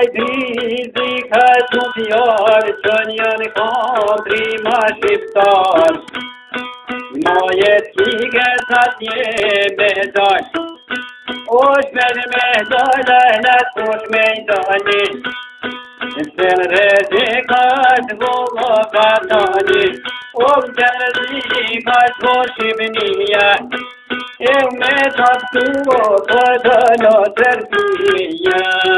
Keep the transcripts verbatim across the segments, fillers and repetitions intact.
brizi ka sufjar që njën kondri ma shqiptar. Mojet kike sa tje me dal, osh me me dal, ahlet osh me dali. Sen rezi kaç volo katani, om terzi kaç vo shqipnia. Eu me tatuo toată noțărtia.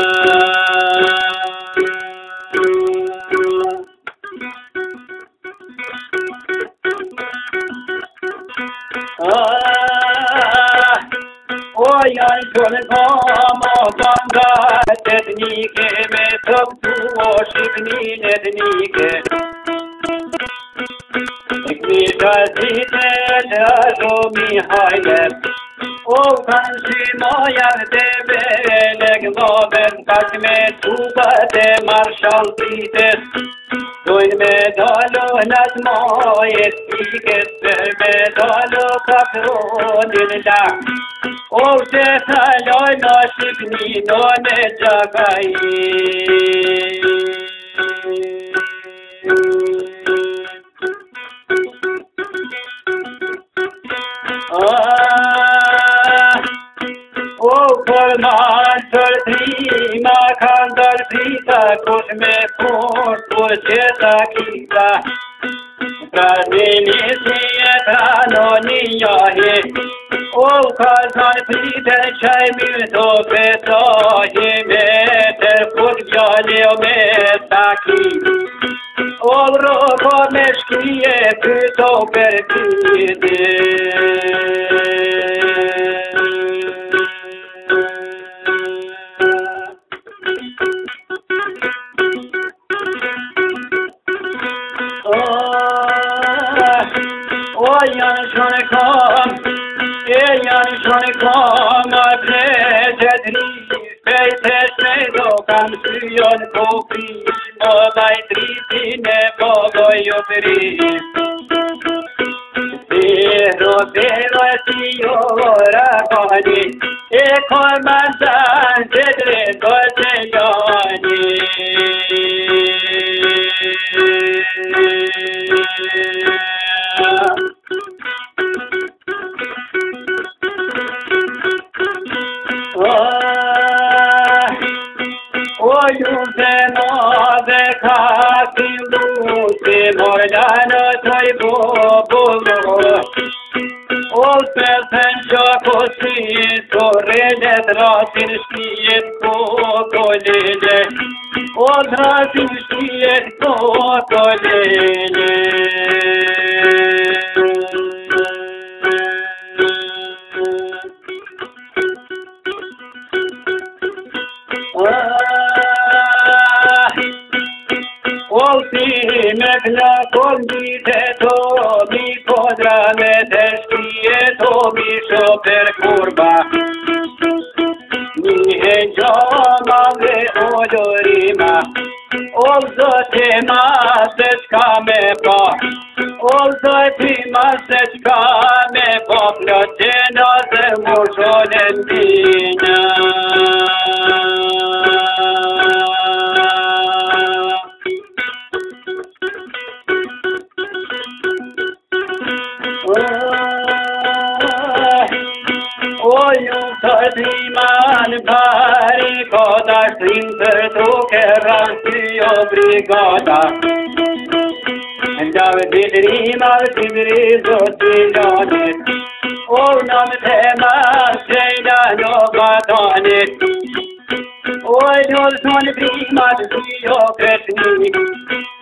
Oi-ai col como banga etnice me tatuo shqipnin etnice. Ekmita zite të Mihajle, o kanë si mojar të beleg dhoben, kaq me tukat e marshaltites, dojnë me dalo nat mojet pikes, për me dalo kakronin la, o se thaloj në Shqipni në në gjagaj. Ma kanë dërë drita, kush me fort, kur që ta kita. Pra dini si e prano një njohi, o ka zërë drita qaj mirë do petohi, me tërput gjalli o me taki. O roko me shkije, këto për kiti. Janë shone kam, e janë shone kam, a prezet ri, pejtes me do kam syon kopi, më daj dritin e pogoj o përi. Pero, pero e si ora kani, e komandan që drejto që jani. Ju se në dhe ka fillu, si morlanë të i popullu. O se sen gjako si, të relet ratin shkijet kokolele. O ratin shkijet kokolele. Me këna kondite to, mi kodra me të shkije to, mi shoper kurba. Mi he gjama dhe odorima, o zote ma se qka me pa, o zote ma se qka me pa, plotena dhe mushonen bina. Driman barricada, strinser toke ranci o brigada. David rimar timri zotilane, o nam tema sejda no batane. O jol son primat dio petni.